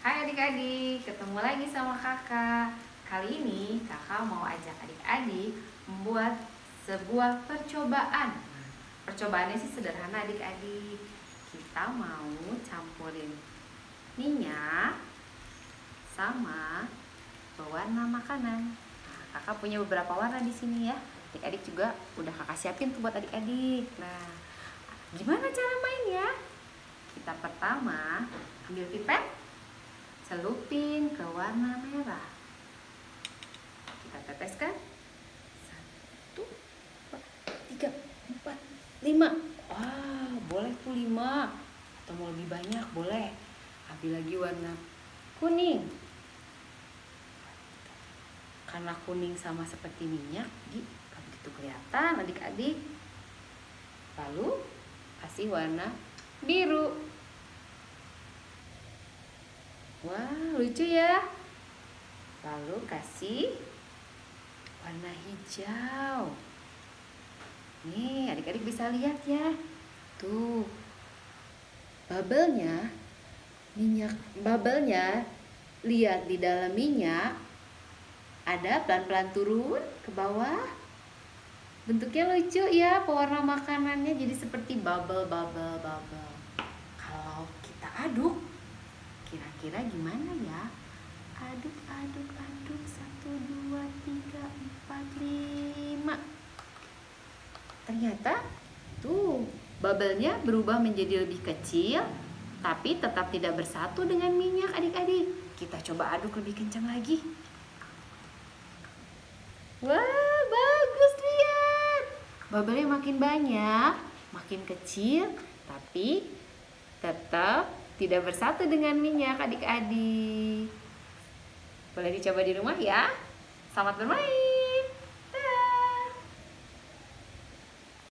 Hai adik-adik, ketemu lagi sama kakak. Kali ini kakak mau ajak adik-adik membuat sebuah percobaan. Percobaannya sih sederhana adik-adik. Kita mau campurin minyak sama pewarna makanan. Nah, kakak punya beberapa warna di sini ya. Adik-adik juga udah kakak siapin tuh buat adik-adik. Nah, gimana cara mainnya? Kita pertama ambil pipet, celupin ke warna merah. Kita teteskan 1, 2, 3, 4, 5. Wah, boleh tuh 5. Atau mau lebih banyak boleh. Ambil lagi warna kuning. Karena kuning sama seperti minyak, jadi gak begitu kelihatan adik-adik. Lalu kasih warna biru. Wah, lucu ya. Lalu kasih warna hijau. Nih, adik-adik bisa lihat ya. Tuh. Bubble-nya, lihat di dalam minyak ada pelan-pelan turun ke bawah. Bentuknya lucu ya, pewarna makanannya jadi seperti bubble. Kalau kita aduk, kira-kira gimana ya? Aduk 1, 2, 3, 4, 5. Ternyata tuh bubble-nya berubah menjadi lebih kecil, tapi tetap tidak bersatu dengan minyak adik-adik. Kita coba aduk lebih kencang lagi. Wah, bagus, lihat. Bubble-nya makin banyak, makin kecil, tapi tetap tidak bersatu dengan minyak adik-adik. Boleh dicoba di rumah ya. Selamat bermain.